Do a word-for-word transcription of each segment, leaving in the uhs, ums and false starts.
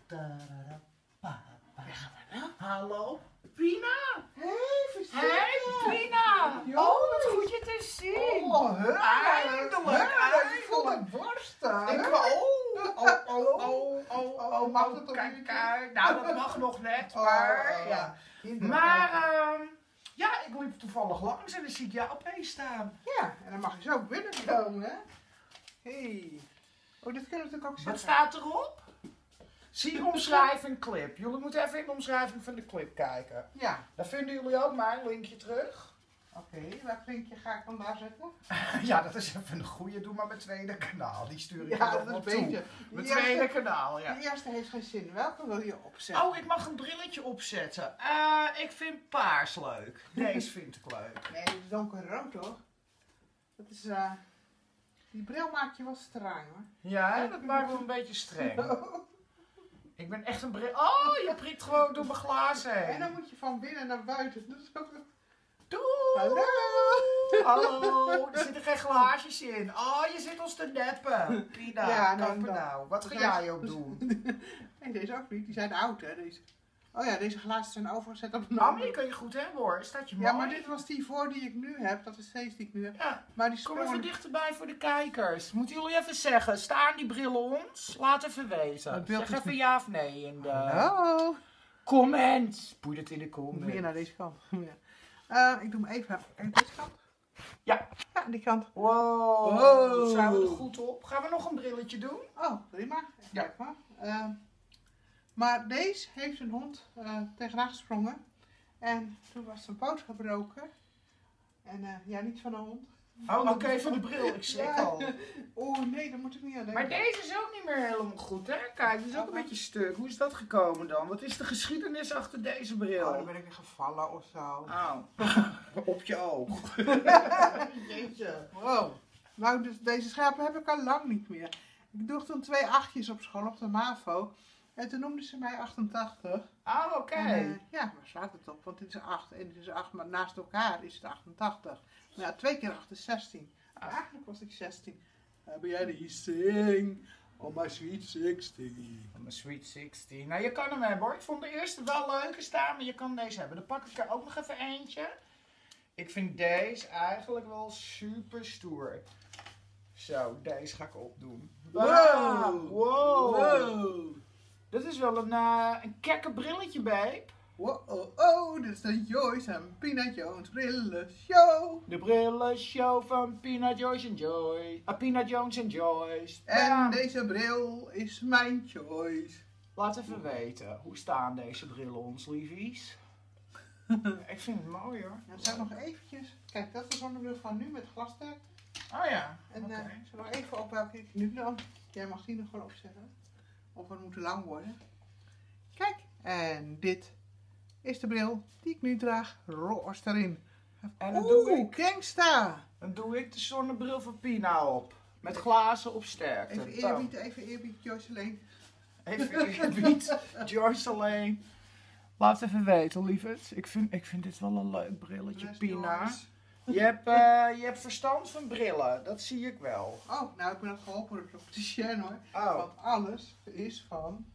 Hallo, Pina. Hey, Verstijn. Hey, Pina. Jo. Oh, wat goed je te zien. Oh, hè? Eindelijk, Ik voel eindelijk. het borsten. Ik wou, oh, oh, oh, oh, oh, oh, mag oh, dat toch kijk, niet? kijk. Nou, dat mag nog net, Oh, maar, oh, ja. inderdaad. Maar, ehm, ja, ik liep toevallig langs en dan zie ik jou opeens staan. Ja, en dan mag je zo binnenkomen, hè? Hey. Oh, dit kunnen we natuurlijk ook zeggen. Wat staat erop? Zie omschrijving clip. Jullie moeten even in de omschrijving van de clip kijken. Ja, Dan vinden jullie ook mijn linkje terug. oké. Okay. Welk linkje ga ik dan daar zetten? Ja, dat is even een goeie. Doe maar mijn tweede kanaal. Die stuur ik Ja, je dat nog is wel toe. beter. Mijn De tweede eerste- kanaal, ja. De eerste heeft geen zin. Welke wil je opzetten? Oh, ik mag een brilletje opzetten. Eh, ik vind paars leuk. Deze vind ik leuk. Nee, dit is donkerrood, toch? Dat is, eh... Die bril maakt je wel streng, hoor. Ja, hè? Dat maakt me een beetje streng. Ik ben echt een bril... Oh, je prikt gewoon door mijn glazen En heen. dan moet je van binnen naar buiten. Dat is ook... Doei! Hallo! Hallo! Er zitten geen glaasjes in. Oh, je zit ons te neppen. Pina, Ja, ja, nou, dan. nou. Wat ga Dus jij hij- ook doen? Nee, deze ook niet. Die zijn oud, hè? Deze. Oh ja, deze glazen zijn overgezet op een Mami, andere. kun je goed hebben hoor. Staat je mooi? Ja, maar dit was die voor die ik nu heb. Dat is deze die ik nu heb. Ja, Maar die kom even sprong... dichterbij voor de kijkers. Moeten jullie even zeggen, staan die brillen ons? Laat even weten. Het beeld Zeg is even niet- ja of nee in de Hallo! comments. Poei het in de Meer comments. naar deze kant. Ja. Eh, ik doe hem even. Kijk, deze kant. Ja. Ja, die kant. Wow. Wow. Zijn we er goed op? Gaan we nog een brilletje doen? Oh, prima. Even Ja. kijken maar. Eh, maar deze heeft een hond eh, tegenaan gesprongen. En toen was zijn poot gebroken. En eh, ja, niet van een hond. Oh, oké, van de bril. Ik schrik Ja. al. Oh nee, daar moet ik niet aan denken. Maar deze is ook niet meer helemaal goed, hè? Kijk, die is ook een beetje stuk. Hoe is dat gekomen dan? Wat is de geschiedenis achter deze Oh, bril? dan ben ik weer gevallen of zo. Oh, op je oog. Jeetje. Wow. Nou, dus deze schapen heb ik al lang niet meer. Ik droeg toen twee achtjes op school op de MAVO. En toen noemden ze mij achtentachtig. Oh, oké. En, eh, ja, waar slaat het op? Want dit is acht en dit is acht, maar naast elkaar is het achtentachtig. Maar ja, twee keer acht is zestien. Maar eigenlijk was ik zestien. Uh, ben jij die sing on my sweet sixteen? Mijn Sweet zestien. Nou, je kan hem hebben hoor. Ik vond de eerste wel leuker staan, maar je kan deze hebben. Dan pak ik er ook nog even eentje. Ik vind deze eigenlijk wel super stoer. Zo, deze ga ik opdoen. Wow. Wow. Wow. Dat is wel een, uh, een kekke brilletje, babe. Wow, oh, oh, dit is de Joyce en Pina Jones brillen show. De brillenshow van Pina Joyce en Joyce. Ah, Pina Jones en Joyce. En Ja. deze bril is mijn choice. Laat even weten, hoe staan deze brillen ons, liefies? Ik vind het mooi hoor. Dan zou ik nog eventjes... Kijk, dat is de zonnebril van nu met glastek. Oh ja, En oké. eh, ik zal nog even op welke ik nu dan... Jij mag die nog gewoon opzetten. Of het moet te lang worden. Kijk, en dit is de bril die ik nu draag. Roos erin. En dan Oeh, doe ik- gangsta. Dan doe ik de zonnebril van Pina op. Met glazen op sterkte. Even eerbied, even eerbied, Joyce alleen. Even eerbied. Joyce alleen. Laat even weten, lieverd. Ik vind, ik vind dit wel een leuk brilletje, Best Pina. Joyce. Je hebt, eh, je hebt verstand van brillen, dat zie ik wel. Oh, nou ik ben ook geholpen door de opticien hoor. Oh, Want alles is van...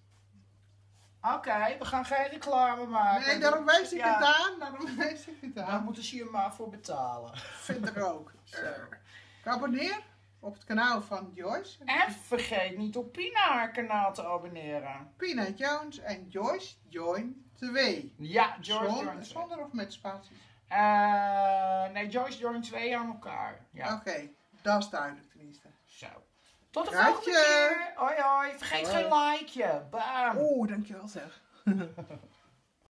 oké, we gaan geen reclame maken. Nee, daarom wijs ik Ja. het aan. Daarom wijs ik het Daar aan. moeten ze je maar voor betalen. Vind ik ook. Zo. Ik abonneer op het kanaal van Joyce. En vergeet niet op Pina haar kanaal te abonneren. Pina Jones en Joyce Join twee. Ja, Joyce Zon- Join twee. Zonder of met spaties? Eh, nee, Joyce Join twee aan elkaar. Ja, Oké, dat is duidelijk tenminste. zo. Tot de Kruidje. volgende keer. Hoi hoi. Vergeet Hoi. geen likeje. Bam. Oeh, dankjewel zeg.